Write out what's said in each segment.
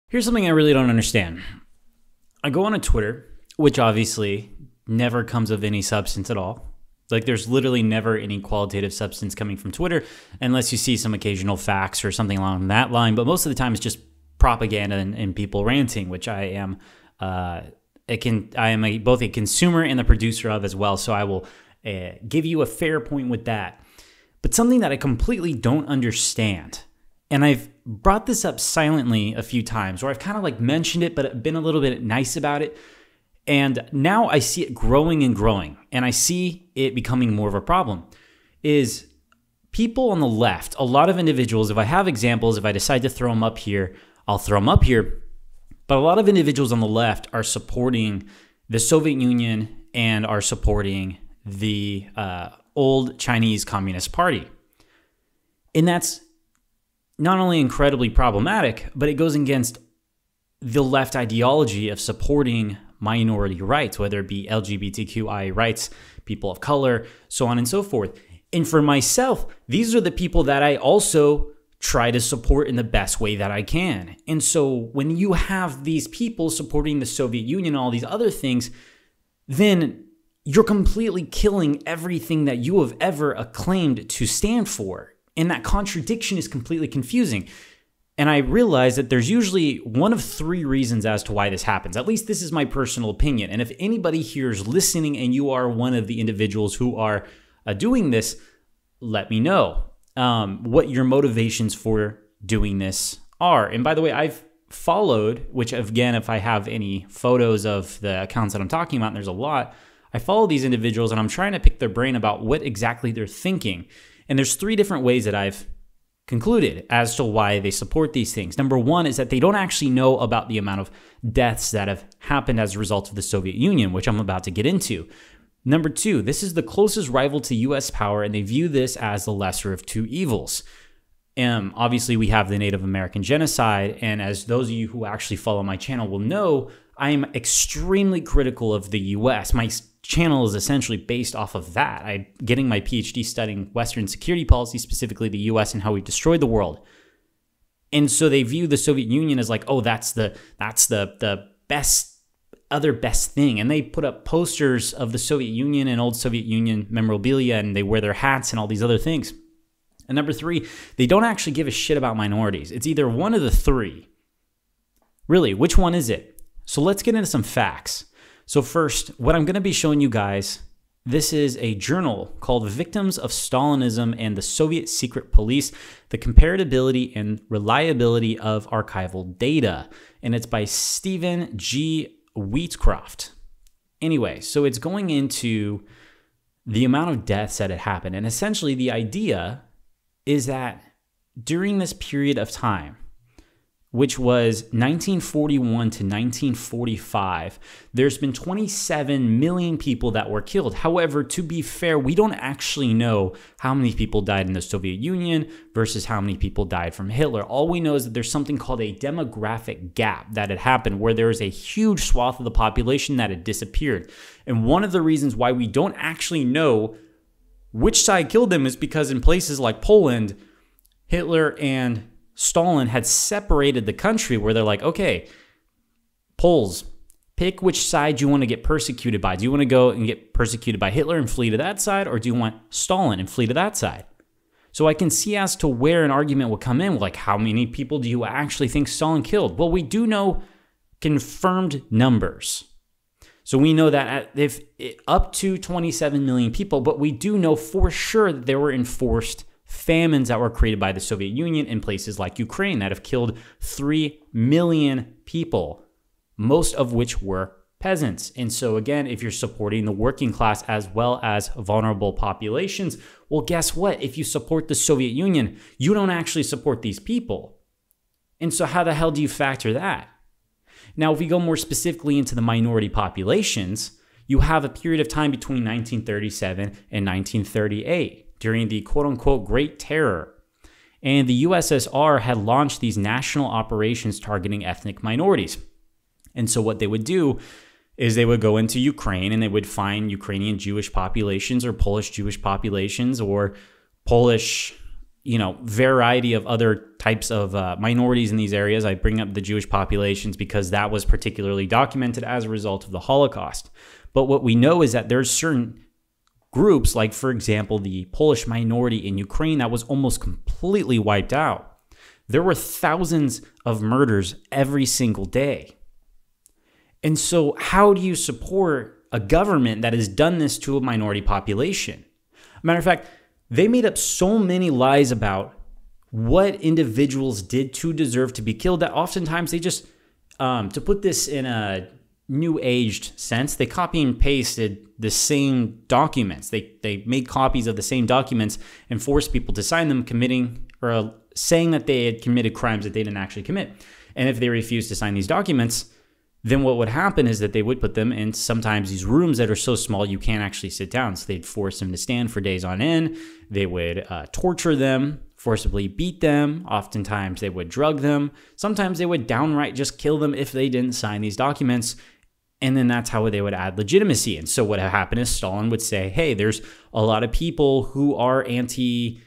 Here's something I really don't understand. I go on a Twitter, which obviously never comes of any substance at all. Like there's literally never any qualitative substance coming from Twitter unless you see some occasional facts or something along that line. But most of the time it's just propaganda and people ranting, which I am both a consumer and the producer of as well. So I will give you a fair point with that. But something that I completely don't understand, and I've brought this up silently a few times, or I've kind of like mentioned it, but been a little bit nice about it. And now I see it growing and growing, and I see it becoming more of a problem, is people on the left, a lot of individuals, if I have examples, if I decide to throw them up here, I'll throw them up here. But a lot of individuals on the left are supporting the Soviet Union and are supporting the old Chinese Communist Party. And that's not only incredibly problematic, but it goes against the left ideology of supporting minority rights, whether it be LGBTQI rights, people of color, so on and so forth. And for myself, these are the people that I also try to support in the best way that I can. And so when you have these people supporting the Soviet Union and all these other things, then you're completely killing everything that you have ever acclaimed to stand for. And that contradiction is completely confusing. And I realize that there's usually one of three reasons as to why this happens. At least this is my personal opinion. And if anybody here is listening and you are one of the individuals who are doing this, let me know what your motivations for doing this are. And by the way, I've followed, which again, if I have any photos of the accounts that I'm talking about, and there's a lot, I follow these individuals and I'm trying to pick their brain about what exactly they're thinking. And there's three different ways that I've concluded as to why they support these things. Number one is that they don't actually know about the amount of deaths that have happened as a result of the Soviet Union, which I'm about to get into. Number two, this is the closest rival to U.S. power, and they view this as the lesser of two evils. Obviously, we have the Native American genocide, and as those of you who actually follow my channel will know, I am extremely critical of the U.S. My channel is essentially based off of that. I'm getting my PhD studying Western security policy, specifically the U.S. and how we destroyed the world. And so they view the Soviet Union as like, oh, that's the best thing. And they put up posters of the Soviet Union and old Soviet Union memorabilia, and they wear their hats and all these other things. And number three, they don't actually give a shit about minorities. It's either one of the three. Really, which one is it? So let's get into some facts. So first, what I'm going to be showing you guys, this is a journal called Victims of Stalinism and the Soviet Secret Police, the Comparability and Reliability of Archival Data. And it's by Stephen G. Wheatcroft. Anyway, so it's going into the amount of deaths that had happened. And essentially the idea is that during this period of time, which was 1941 to 1945, there's been 27 million people that were killed. However, to be fair, we don't actually know how many people died in the Soviet Union versus how many people died from Hitler. All we know is that there's something called a demographic gap that had happened, where there is a huge swath of the population that had disappeared. And one of the reasons why we don't actually know which side killed them is because in places like Poland, Hitler and Stalin had separated the country, where they're like, okay, Poles, pick which side you want to get persecuted by. Do you want to go and get persecuted by Hitler and flee to that side, or do you want Stalin and flee to that side? So I can see as to where an argument would come in, like how many people do you actually think Stalin killed? Well, we do know confirmed numbers. So we know that if up to 27 million people, but we do know for sure that there were enforced famines that were created by the Soviet Union in places like Ukraine that have killed 3 million people, most of which were peasants. And so again, if you're supporting the working class as well as vulnerable populations, well, guess what? If you support the Soviet Union, you don't actually support these people. And so how the hell do you factor that? Now, if we go more specifically into the minority populations, you have a period of time between 1937 and 1938. During the quote-unquote Great Terror. And the USSR had launched these national operations targeting ethnic minorities. And so what they would do is they would go into Ukraine and they would find Ukrainian Jewish populations or Polish Jewish populations or Polish variety of other types of minorities in these areas. I bring up the Jewish populations because that was particularly documented as a result of the Holocaust. But what we know is that there's certain groups, like, for example, the Polish minority in Ukraine that was almost completely wiped out. There were thousands of murders every single day. And so how do you support a government that has done this to a minority population? Matter of fact, they made up so many lies about what individuals did to deserve to be killed that oftentimes they just, to put this in a new-aged sense, they copy and pasted the same documents. They made copies of the same documents and forced people to sign them, committing or saying that they had committed crimes that they didn't actually commit. And if they refused to sign these documents, then what would happen is that they would put them in sometimes these rooms that are so small you can't actually sit down. So they'd force them to stand for days on end. They would torture them, forcibly beat them. Oftentimes they would drug them. Sometimes they would downright just kill them if they didn't sign these documents. And then that's how they would add legitimacy. And so what happened is Stalin would say, hey, there's a lot of people who are anti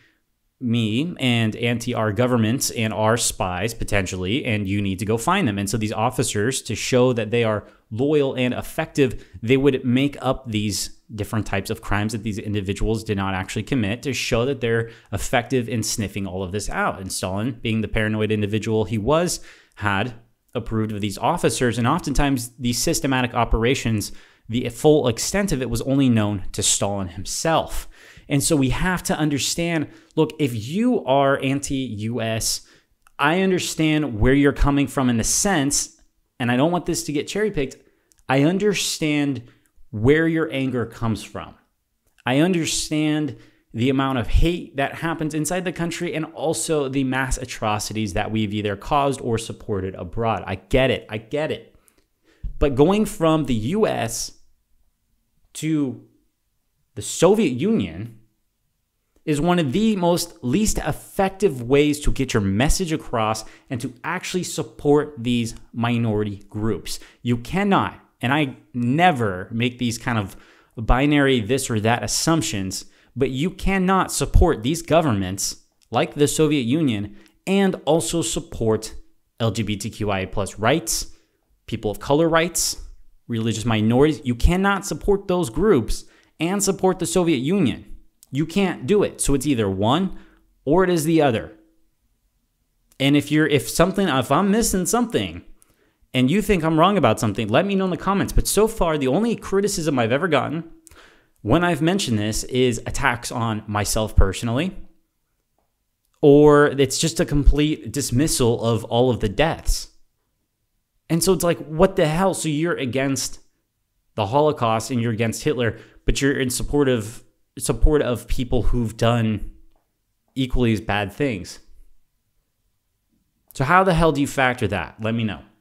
me and anti our government and our spies potentially, and you need to go find them. And so these officers, to show that they are loyal and effective, they would make up these different types of crimes that these individuals did not actually commit to show that they're effective in sniffing all of this out. And Stalin, being the paranoid individual he was, had approved of these officers, and oftentimes these systematic operations, the full extent of it was only known to Stalin himself. And so we have to understand, look, if you are anti-US, I understand where you're coming from in the sense, and I don't want this to get cherry-picked, I understand where your anger comes from. I understand the amount of hate that happens inside the country and also the mass atrocities that we've either caused or supported abroad. I get it. But going from the US to the Soviet Union is one of the least effective ways to get your message across and to actually support these minority groups. You cannot, and I never make these kind of binary this or that assumptions, but you cannot support these governments like the Soviet Union and also support LGBTQIA+ rights, people of color rights, religious minorities. You cannot support those groups and support the Soviet Union. You can't do it. So it's either one or it is the other. And if I'm missing something and you think I'm wrong about something, let me know in the comments. But so far, the only criticism I've ever gotten when I've mentioned this is attacks on myself personally, or it's just a complete dismissal of all of the deaths. And so it's like, what the hell? So you're against the Holocaust and you're against Hitler, but you're in support of people who've done equally as bad things. So how the hell do you factor that? Let me know.